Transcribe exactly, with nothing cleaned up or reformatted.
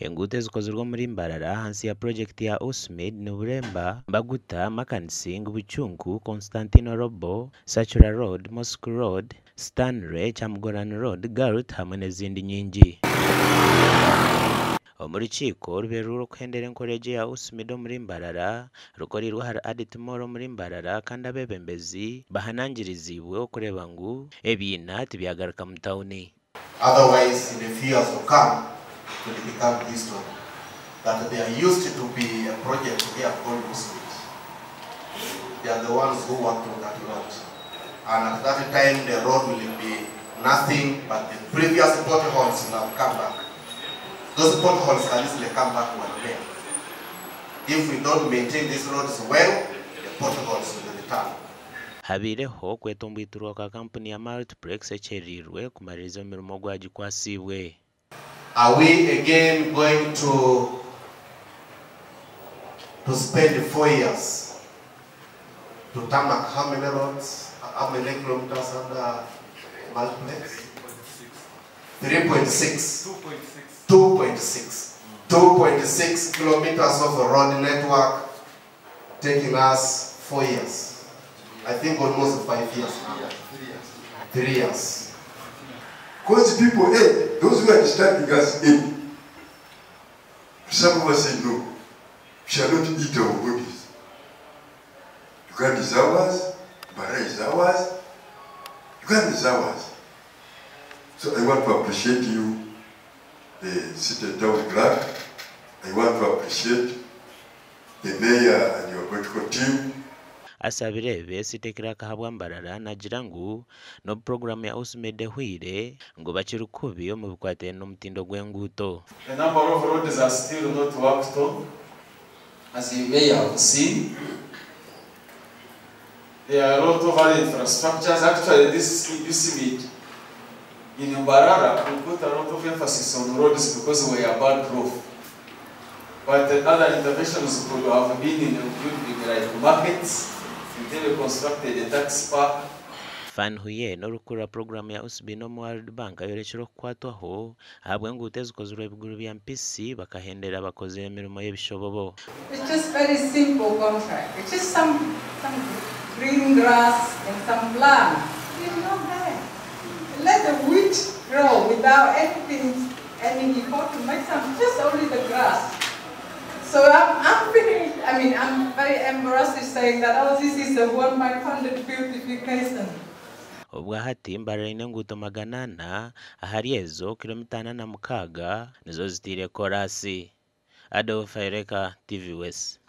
enguuto ezikozirwe muri Mbarara hansi ya project ya Usmid ni Buremba, Baguta, Makansing, Buchunku, Constantino Robo, Sachura Road, Mosque Road, Stanley, Chamgoran Road, Garut hamwe n'izindi nyingi. Omurukiko ruberu rukuhendera enkoreje ya Usmid muri Mbarara rukorirwa hari Aditimoro muri Mbarara kandi abebembezi bahanangirizibwe okureba ngu ebyina tibyagaruka mu tawuni. Otherwise, in the fears to come, it will become history. That they are used to be a project they are called Usmid. They are the ones who worked on that road. And at that time, the road will be nothing but the previous potholes will have come back. Those potholes can easily come back one day. If we don't maintain these roads well, the potholes will return. Habireho kwetombiturwa kwa kampuni ya Multiplex echerirwe kumaliriza emirimo gwagikwasibwe. Are we again going to to spend four years to tarmac how many roads, how many kilometers under Multiplex? three point six. two point six. two point six kilometers of a road network taking us four years. I think almost five years. Three years. Three years. Because people, hey, those who are disturbing us in, some of us say no, we shall not eat our bodies. Uganda is ours, Bara is ours, Uganda is ours. So I want to appreciate you, the City Town Clerk. I want to appreciate the Mayor and your political team. Asabirebe sitekera kahabwa Mbarara nagira ngu no program ya Usmid hwire ngo bakirukubi omu bikwate n'omutindo gw'enguuto. The number of roads are still not worked on. As you may have seen, there are a lot of other infrastructures. Actually, this Usmid in Mbarara, we put a lot of emphasis on roads because we are bad roof. But the other interventions could have been in including like markets, until we constructed a tax park. Fan huye n'orukura program ya Usmid no mu World Bank ayorekera kukwatwaho ahabwa enguuto ezikozirwe ebiguru bya mpisi bakahendera abakozi emirimo y'ebishobobo. It's just very simple contract. It's just some some green grass and some plant. It's not there. Let the wheat grow without anything, any effort to make some, just only the grass. So I'm, I'm very, I mean, I'm very embarrassed saying that, oh, this is a one-by funded beautification. Obwa hati Mbarara ine enguuto magana ana ahari ezo kilomita ana na mukaga nizo zitire korasi. Adolf Ereka, T V West.